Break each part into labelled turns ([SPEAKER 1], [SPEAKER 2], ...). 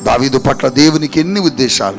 [SPEAKER 1] దావీదు పట్ల దేవునికి ఎన్ని ఉద్దేశాలు.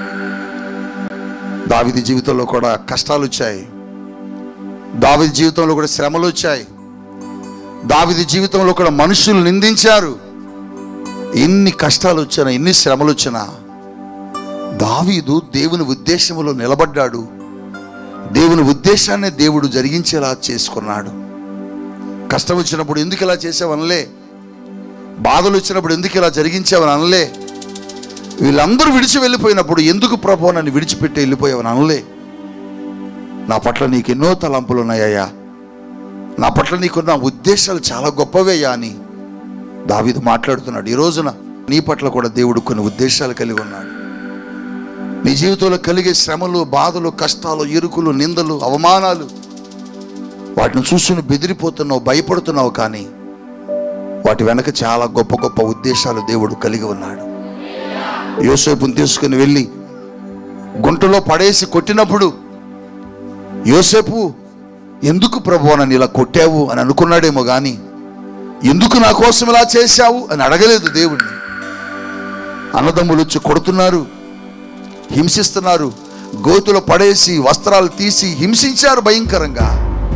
[SPEAKER 1] దావీదు జీవితంలో కూడా కష్టాలు వచ్చాయి, దావీదు జీవితంలో కూడా శ్రమలు వచ్చాయి, దావీదు జీవితంలో కూడా మనుషులు నిందించారు. ఎన్ని కష్టాలు వచ్చినా, ఎన్ని శ్రమలు వచ్చినా దావీదు దేవుని ఉద్దేశంలో నిలబడ్డాడు. దేవుని ఉద్దేశాన్ని దేవుడు జరిగించేలా చేసుకున్నాడు. కష్టం వచ్చినప్పుడు ఎందుకు ఇలా చేసావనలే, బాధలు వచ్చినప్పుడు ఎందుకు ఇలా జరిగించావని అనలే, వీళ్ళందరూ విడిచి వెళ్ళిపోయినప్పుడు ఎందుకు ప్రభువా నన్ను విడిచిపెట్టి వెళ్ళిపోయావని అనలే. నా పట్ల నీకు ఎన్నో తలంపులు ఉన్నాయ్యా, నా పట్ల నీకున్న ఉద్దేశాలు చాలా గొప్పవయ్యా అని దావీదు మాట్లాడుతున్నాడు. ఈ రోజున నీ పట్ల కూడా దేవుడు కొన్ని ఉద్దేశాలు కలిగి ఉన్నాడు. నీ జీవితంలో కలిగే శ్రమలు, బాధలు, కష్టాలు, ఇరుకులు, నిందలు, అవమానాలు, వాటిని చూసుకుని బెదిరిపోతున్నావు, భయపడుతున్నావు. కానీ వాటి వెనక చాలా గొప్ప గొప్ప ఉద్దేశాలు దేవుడు కలిగి ఉన్నాడు. యోసేపుని తీసుకుని వెళ్ళి గుంటలో పడేసి కొట్టినప్పుడు యోసేపు ఎందుకు ప్రభువా నన్ను ఇలా కొట్టావు అని అనుకున్నాడేమో కానీ ఎందుకు నా కోసం ఇలా చేశావు అని అడగలేదు దేవుణ్ణి. అన్నదమ్ములు వచ్చి కొడుతున్నారు, హింసిస్తున్నారు, గోతులో పడేసి వస్త్రాలు తీసి హింసించారు భయంకరంగా.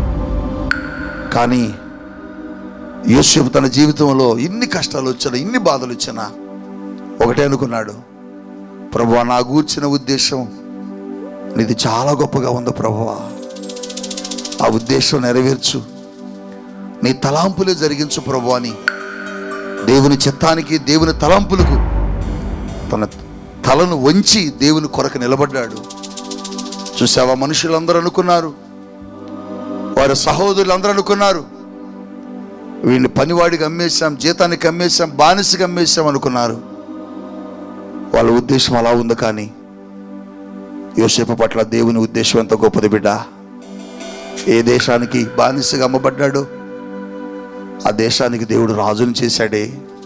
[SPEAKER 1] కానీ యోసేపు తన జీవితంలో ఇన్ని కష్టాలు వచ్చినా, ఇన్ని బాధలు వచ్చినా ఒకటే అనుకున్నాడు, ప్రభువా నా గూర్చిన ఉద్దేశం నీది చాలా గొప్పగా ఉంది ప్రభువా, ఆ ఉద్దేశం నెరవేర్చు, నీ తలాంపులే జరిగించు ప్రభువా అని దేవుని చిత్తానికి, దేవుని తలాంపులకు తన తలను వంచి దేవుని కొరకు నిలబడ్డాడు. చూసావా, మనుషులందరూ అనుకున్నారు, వారి సహోదరులందరూ అనుకున్నారు, వీడిని పనివాడికి అమ్మేశాం, జీతానికి అమ్మేశాం, బానిసకి అమ్మేశాం అనుకున్నారు. వాళ్ళ ఉద్దేశం అలా ఉంది. కానీ యోసేపు పట్ల దేవుని ఉద్దేశం ఎంత గొప్పది బిడ్డ. ఏ దేశానికి బానిసగా అమ్మబడ్డాడో ఆ దేశానికి దేవుడు రాజుని చేశాడే.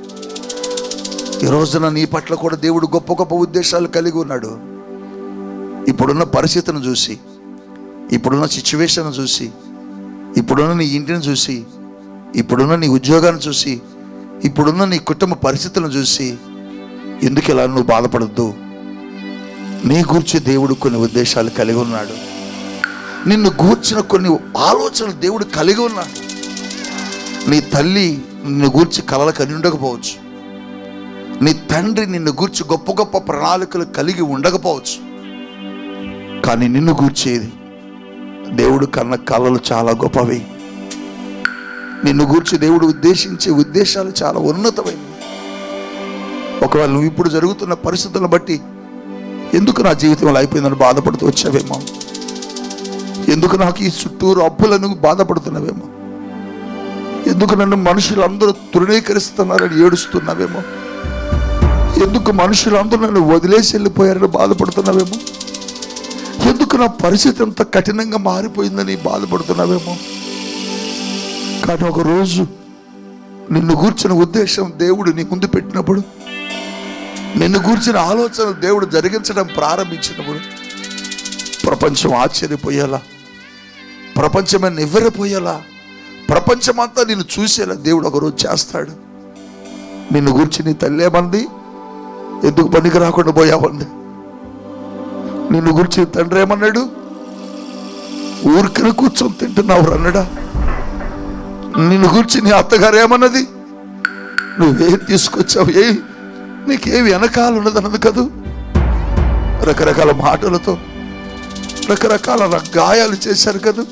[SPEAKER 1] ఈ రోజున నీ పట్ల కూడా దేవుడు గొప్ప గొప్ప ఉద్దేశాలు కలిగి ఉన్నాడు. ఇప్పుడున్న పరిస్థితిని చూసి, ఇప్పుడున్న సిచ్యువేషన్ చూసి, ఇప్పుడున్న నీ ఇంటిని చూసి, ఇప్పుడున్న నీ ఉద్యోగాన్ని చూసి, ఇప్పుడున్న నీ కుటుంబ పరిస్థితులను చూసి ఎందుకు ఇలా నువ్వు బాధపడద్దు. నీ గూర్చి దేవుడు కొన్ని ఉద్దేశాలు కలిగి ఉన్నాడు. నిన్ను గూర్చిన కొన్ని ఆలోచనలు దేవుడు కలిగి ఉన్నాడు. నీ తల్లి నిన్ను గూర్చి కలలు కని ఉండకపోవచ్చు, నీ తండ్రి నిన్ను గూర్చి గొప్ప గొప్ప ప్రణాళికలు కలిగి ఉండకపోవచ్చు. కానీ నిన్ను గూర్చేది దేవుడు కన్న కలలు చాలా గొప్పవి. నిన్ను గూర్చి దేవుడు ఉద్దేశించే ఉద్దేశాలు చాలా ఉన్నతమైనవి. ఒకవేళ నువ్వు ఇప్పుడు జరుగుతున్న పరిస్థితులను బట్టి ఎందుకు నా జీవితంలో అయిపోయిందని బాధపడుతూ వచ్చావేమో, ఎందుకు నాకు ఈ చుట్టూరు అప్పులను బాధపడుతున్నావేమో, ఎందుకు నన్ను మనుషులందరూ తృణీకరిస్తున్నారని ఏడుస్తున్నావేమో, ఎందుకు మనుషులందరూ నన్ను వదిలేసి వెళ్ళిపోయారని బాధపడుతున్నావేమో, ఎందుకు నా పరిస్థితి అంత కఠినంగా మారిపోయిందని బాధపడుతున్నావేమో. కానీ ఒకరోజు నిన్ను గూర్చిన ఉద్దేశం దేవుడు నీ ముందు పెట్టినప్పుడు, నిన్ను గూర్చిన ఆలోచనలు దేవుడు జరిగించడం ప్రారంభించినప్పుడు ప్రపంచం ఆశ్చర్యపోయేలా, ప్రపంచమే నివ్వెరపోయేలా, ప్రపంచమంతా నిన్ను చూసేలా దేవుడు ఒకరోజు చేస్తాడు. నిన్ను గూర్చి నీ తల్లి ఏమంది, ఎందుకు పనికి రాకుండా పోయావంది. నిన్ను గురించి తండ్రి ఏమన్నాడు, ఊరికనే కూర్చొని తింటున్నావు అన్నాడా. నిన్ను గురించి నీ అత్తగారు ఏమన్నది, నువ్వేం తీసుకొచ్చావు, నీకేమి వెనకాల ఉన్నది అన్నది కదూ. రకరకాల మాటలతో రకరకాల గాయాలు చేశారు కదా.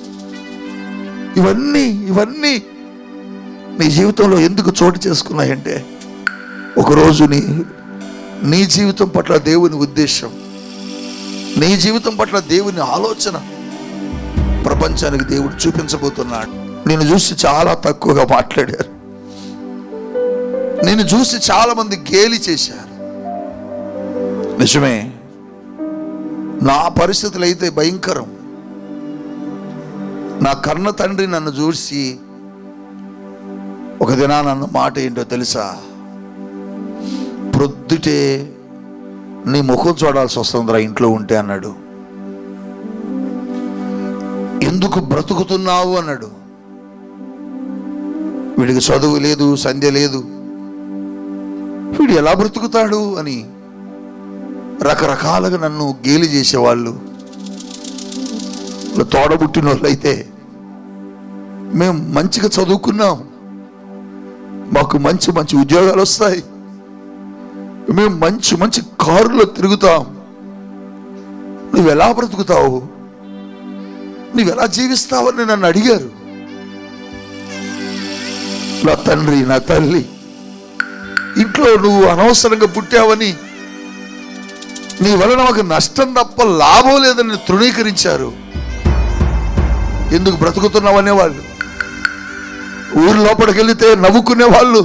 [SPEAKER 1] ఇవన్నీ నీ జీవితంలో ఎందుకు చోటు చేసుకున్నాయంటే, ఒకరోజు నీ జీవితం పట్ల దేవుని ఉద్దేశం, నీ జీవితం పట్ల దేవుని ఆలోచన ప్రపంచానికి దేవుడు చూపించబోతున్నాడు. నిన్ను చూసి చాలా తక్కువగా మాట్లాడారు, నిన్ను చూసి చాలా మంది గేలి చేశారు. నిజమే, నా పరిస్థితులు అయితే భయంకరం. నా కన్న తండ్రి నన్ను చూసి ఒక దినాన అన్న మాట ఏంటో తెలుసా, ప్రొద్దుటే నీ ముఖం చూడాల్సి వస్తుందిరా ఇంట్లో ఉంటే అన్నాడు. ఎందుకు బ్రతుకుతున్నావు అన్నాడు. వీడికి చదువు లేదు, సంధ్య లేదు, వీడు ఎలా బ్రతుకుతాడు అని రకరకాలుగా నన్ను గేలి చేసేవాళ్ళు. తోడబుట్టిన వాళ్ళు అయితే మేము మంచిగా చదువుకున్నాం, మాకు మంచి మంచి ఉద్యోగాలు వస్తాయి, మేము మంచి మంచి కారులో తిరుగుతాం, నువ్వెలా బ్రతుకుతావు, నువ్వెలా జీవిస్తావని నన్ను అడిగారు. నా తండ్రి నా తల్లి, ఇంట్లో నువ్వు అనవసరంగా పుట్టావని, నీ వలన మాకు నష్టం తప్ప లాభం లేదని తృణీకరించారు. ఎందుకు బ్రతుకుతున్నావు అనేవాళ్ళు, ఊరి లోపలికి వెళితే నవ్వుకునేవాళ్ళు,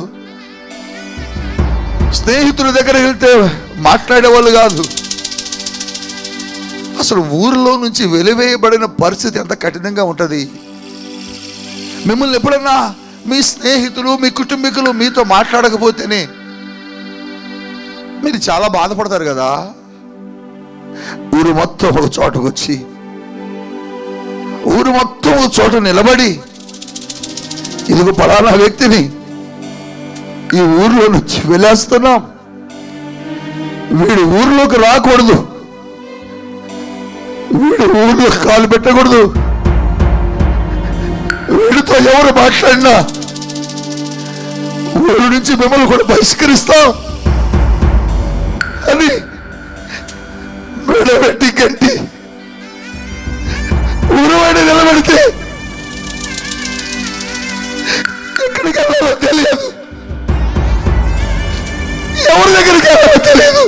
[SPEAKER 1] స్నేహితుల దగ్గరికి వెళ్తే మాట్లాడేవాళ్ళు కాదు. అసలు ఊరిలో నుంచి వెలివేయబడిన పరిస్థితి ఎంత కఠినంగా ఉంటుంది. మిమ్మల్ని ఎప్పుడన్నా మీ స్నేహితులు మీ కుటుంబీకులు మీతో మాట్లాడకపోతేనే మీరు చాలా బాధపడతారు కదా. ఊరు మొత్తం ఒక చోటకు వచ్చి, ఊరు మొత్తం ఒక చోట నిలబడి, ఇదిగో పలానా వ్యక్తిని ఈ ఊర్లో నుంచి వెళ్ళేస్తున్నాం, వీడు ఊర్లోకి రాకూడదు, వీడు ఊర్లో కాలు పెట్టకూడదు, వీడితో ఎవరు మాట్లాడినా ఊరు నుంచి మిమ్మల్ని కూడా బహిష్కరిస్తాం అని మెడబెట్టి గట్టి ఊరువాడి నిలబెడితే ఎక్కడికి వెళ్ళాలో తెలియదు, ఎవరి దగ్గరికి వెళ్ళాలో తెలియదు.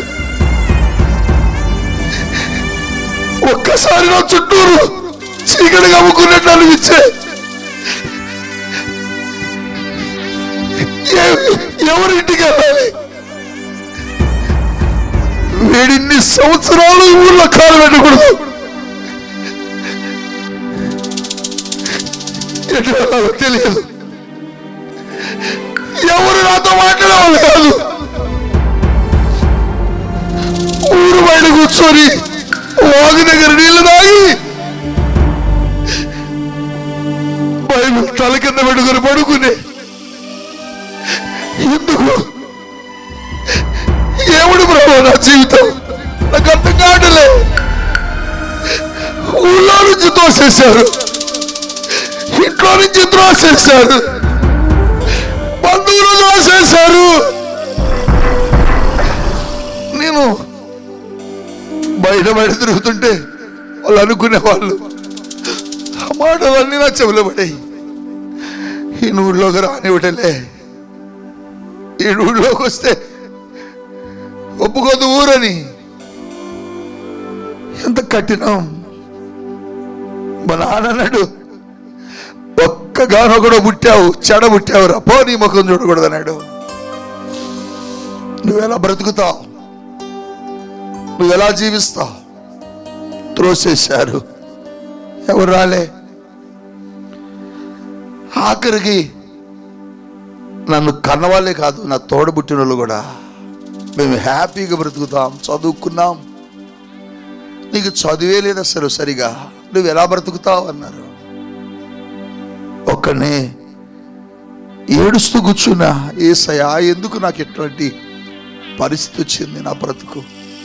[SPEAKER 1] ఒక్కసారి నా చుట్టూరు చీకటిగా అమ్ముకున్నట్లు అనిపించే, ఎవరింటికి వెళ్ళాలి, వీడిన్ని సంవత్సరాలు ఊళ్ళో కాలు పెట్టకూడదు, ఎటు వెళ్ళాలో తెలియదు, ఎవరు నాతో మాట్లాడేవాళ్ళు కాదు. ఊరు బయట కూర్చొని వాగు దగ్గర నీళ్లు తాగి బైబిల్ తల కింద పెట్టుకుని పడుకునే, ఎందుకు ఏమిటి ప్రభు నా జీవితం, నాకు అర్థం కావట్లే. ఊళ్ళో నుంచి తోసేశారు, ఇంట్లో నుంచి త్రోసేశారు, బంధువులు తోసేశారు. నేను బయట బయట తిరుగుతుంటే వాళ్ళు అనుకునేవాళ్ళు, ఆ మాటలన్నీ నా చెవులో పడాయి. ఈ ఊళ్ళోకి రానివ్వటలే, ఈ ఊళ్ళోకి వస్తే ఒప్పుకోదు ఊరని. ఎంత కఠినం. మా నాన్న అన్నాడు, ఒక్కగానో కూడా పుట్టావు, చెడ పుట్టావురా, పో నీ ముఖం చూడకూడదు అన్నాడు. నువ్వెలా బ్రతుకుతావు, నువ్వెలా జీవిస్తావు? త్రోసేశారు, ఎవరు రాలే. ఆఖరికి నన్ను కన్నవాళ్ళే కాదు, నా తోడబుట్టిన వాళ్ళు కూడా, మేము హ్యాపీగా బ్రతుకుతాం, చదువుకున్నాం, నీకు చదివే లేదు అసలు సరిగా, నువ్వు ఎలా బ్రతుకుతావు అన్నారు. ఒక్కనే ఏడుస్తూ కూర్చున్నా, యేసయ్యా ఎందుకు నాకు ఎటువంటి పరిస్థితి వచ్చింది నా బ్రతుకు,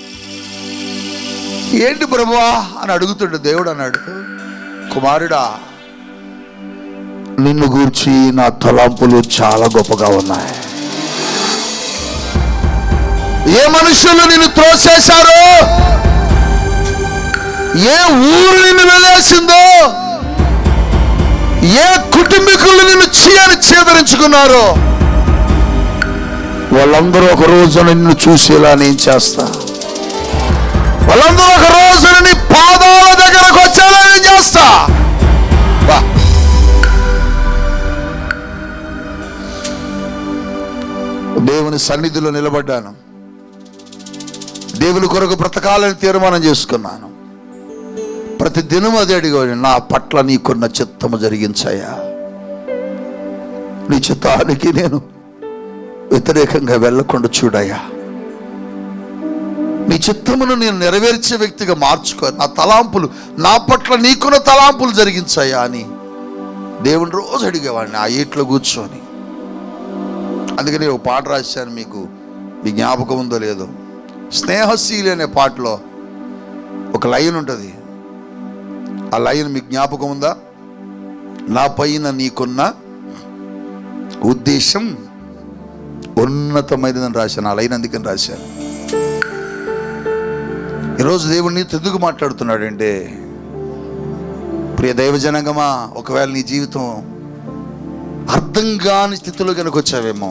[SPEAKER 1] ఏంటి ప్రభువా అని అడుగుతుండే. దేవుడు అన్నాడు, కుమారుడా, నిన్ను గూర్చి నా తలంపులు చాలా గొప్పగా ఉన్నాయి. ఏ మనుషులు నిన్ను త్రోసేశారో, ఏ ఊరు నిన్ను వెళ్ళేసిందో, ఏ కుటుంబీకులు నిన్ను చీయని చేదరించుకున్నారో, వాళ్ళందరూ ఒక రోజున నిన్ను చూసేలా నేను చేస్తా. వాళ్ళందరూ ఒక రోజున నీ పాదాల దగ్గరకు వచ్చేలా నేను చేస్తా. దేవుని సన్నిధిలో నిలబడ్డాను, దేవుని కొరకు బ్రతకాలని తీర్మానం చేసుకున్నాను. ప్రతి దినం అదే అడిగాడు, నా పట్ల నీకున్న చిత్తము జరిగించాయా, నీ చిత్తానికి నేను వ్యతిరేకంగా వెళ్ళకుండా చూడయా, నీ చిత్తమును నేను నెరవేర్చే వ్యక్తిగా మార్చుకో, నా తలాంపులు, నా పట్ల నీకున్న తలాంపులు జరిగించాయా అని దేవుని రోజు అడిగేవాడిని ఆ ఈట్లో కూర్చొని. అందుకని ఒక పాట రాశాను మీకు, మీ జ్ఞాపకం ఉందో లేదో, స్నేహశీలి అనే పాటలో ఒక లైన్ ఉంటుంది. ఆ లైన్ మీకు జ్ఞాపకం ఉందా? నా పైన నీకున్న ఉద్దేశం ఉన్నతమైనదని రాశాను. ఆ లైన్ అందుకని రాశాను. ఈరోజు దేవుడు నీతో ఎందుకు మాట్లాడుతున్నాడంటే, ప్రియ దైవజనంగమా, ఒకవేళ నీ జీవితం అర్థం కాని స్థితిలో కనుక వచ్చావేమో,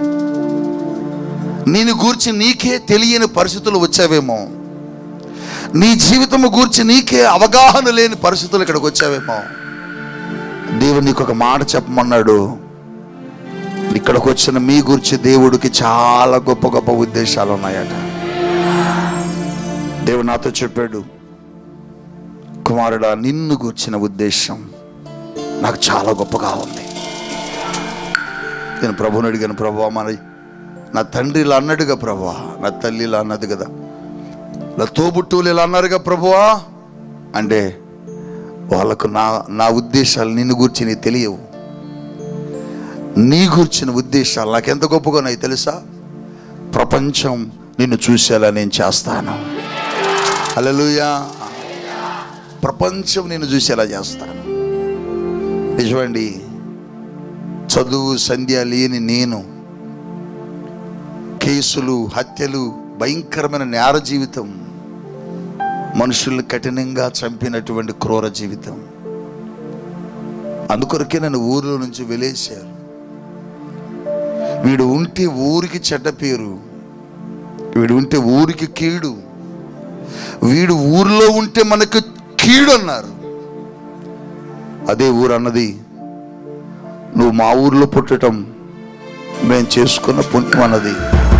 [SPEAKER 1] నేను గూర్చి నీకే తెలియని పరిస్థితులు వచ్చావేమో, నీ జీవితము గూర్చి నీకే అవగాహన లేని పరిస్థితులు ఇక్కడికి వచ్చావేమో, దేవుడు నీకు ఒక మాట చెప్పమన్నాడు. ఇక్కడికి వచ్చిన మీ గురించి దేవుడికి చాలా గొప్ప గొప్ప ఉద్దేశాలు ఉన్నాయట. దేవుడు నాతో చెప్పాడు, కుమారుడా, నిన్ను గూర్చిన ఉద్దేశం నాకు చాలా గొప్పగా ఉంది. నేను ప్రభువుని అడిగాను, ప్రభువా, మరి నా తండ్రి ఇలా అన్నాడుగా ప్రభువా, నా తల్లి ఇలా అన్నది కదా, నా తోబుట్టువులు ఇలా అన్నారుగా ప్రభువా అంటే, వాళ్ళకు నా ఉద్దేశాలు నిన్ను గూర్చి నీకు తెలియవు. నీ గూర్చిన ఉద్దేశాలు నాకెంత గొప్పగా ఉన్నాయి తెలుసా? ప్రపంచం నిన్ను చూసేలా నేను చేస్తాను. హల్లెలూయా. ప్రపంచం నిన్ను చూసేలా చేస్తాను. నిజమండి, చదువు సంధ్య లేని నేను, కేసులు, హత్యలు, భయంకరమైన నేర జీవితం, మనుషుల్ని కఠినంగా చంపినటువంటి క్రూర జీవితం, అందుకొరకే నన్ను ఊరిలో నుంచి వెలేశారు. వీడు ఉంటే ఊరికి చెడ్డ పేరు, వీడు ఉంటే ఊరికి కీడు, వీడు ఊరిలో ఉంటే మనకు కీడు అన్నారు. అదే ఊరు అన్నది, నువ్వు మా ఊరిలో పుట్టడం మేము చేసుకున్న పుణ్యం అన్నది.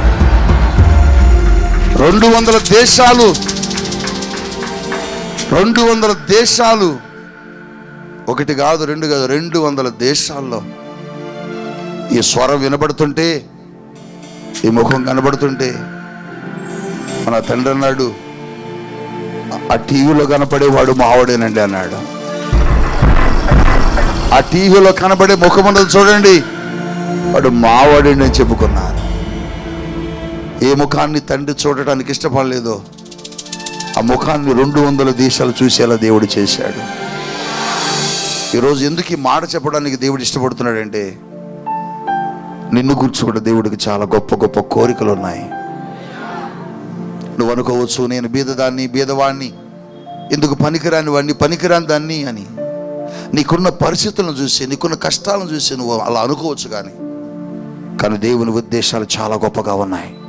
[SPEAKER 1] 200 దేశాలు 200 దేశాలు, ఒకటి కాదు రెండు కాదు, 200 దేశాల్లో ఈ స్వరం వినబడుతుంటే, ఈ ముఖం కనబడుతుంటే, మన తండ్రి అన్నాడు, ఆ టీవీలో కనపడేవాడు మావాడేనండి అన్నాడు. ఆ టీవీలో కనబడే ముఖం ఉన్నది చూడండి, వాడు మావాడేని చెప్పుకున్నారు. ఏ ముఖాన్ని తండ్రి చూడటానికి ఇష్టపడలేదో ఆ ముఖాన్ని 200 దేశాలు చూసేలా దేవుడు చేశాడు. ఈరోజు ఎందుకు ఈ మాట చెప్పడానికి దేవుడు ఇష్టపడుతున్నాడంటే, నిన్ను గురించి కూడా దేవుడికి చాలా గొప్ప గొప్ప కోరికలు ఉన్నాయి. నువ్వు అనుకోవచ్చు, నేను బీదవాణ్ణి, ఎందుకు పనికిరాని వాడిని, పనికిరాని దాన్ని అని. నీకున్న పరిస్థితులను చూసి, నీకున్న కష్టాలను చూసి నువ్వు అలా అనుకోవచ్చు. కానీ దేవుని ఉద్దేశాలు చాలా గొప్పగా ఉన్నాయి.